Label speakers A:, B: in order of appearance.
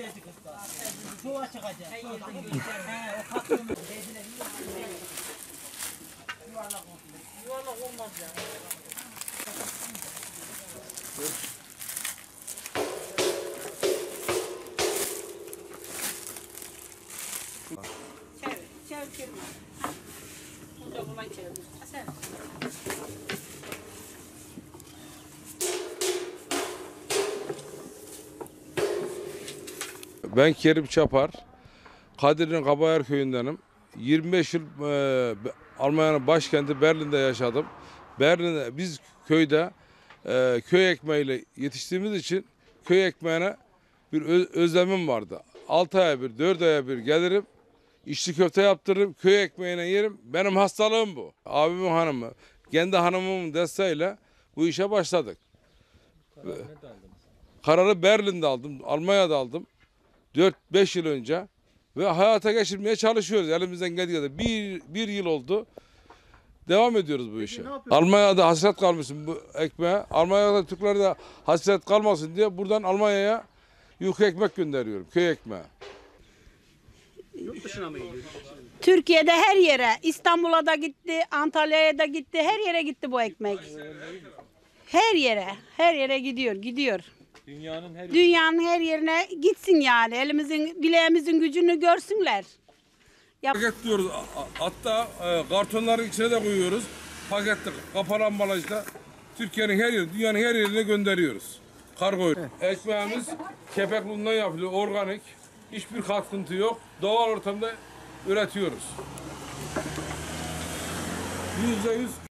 A: Suya çıkacak. O katlığını yuvarlak olmaz ya. Çevir. Burada kolay çevir. Sen.
B: Ben Kerim Çapar, Kadir'in Kabayar köyündenim. 25 yıl Almanya'nın başkenti Berlin'de yaşadım. Berlin'de biz köyde köy ekmeğiyle yetiştiğimiz için köy ekmeğine bir özlemim vardı. 6 aya bir, 4 aya bir gelirim, içli köfte yaptırırım, köy ekmeğine yerim. Benim hastalığım bu. Abimin hanımı, kendi hanımımın desteğiyle bu işe başladık. Kararı Berlin'de aldım, Almanya'da aldım. 4-5 yıl önce ve hayata geçirmeye çalışıyoruz elimizden geldiği kadar. Bir yıl oldu. Devam ediyoruz bu işe. Almanya'da hasret kalmışsın bu ekmeğe. Almanya'da Türkler de hasret kalmasın diye buradan Almanya'ya yufka ekmek gönderiyorum. Köy ekmeği.
C: Yurt dışına mı gidiyorsun?
D: Türkiye'de her yere, İstanbul'a da gitti, Antalya'ya da gitti, her yere gitti bu ekmek. Her yere gidiyor. Dünyanın her yerine gitsin yani. Elimizin, bileğimizin gücünü görsünler.
B: Paketliyoruz. Hatta kartonların içine de koyuyoruz. Paketli, kapalı ambalajda Türkiye'nin her yeri, dünyanın her yerine gönderiyoruz. Kargo. Evet. Ekmeğimiz kepek unundan yapılıyor, organik. Hiçbir katkıntı yok. Doğal ortamda üretiyoruz. %100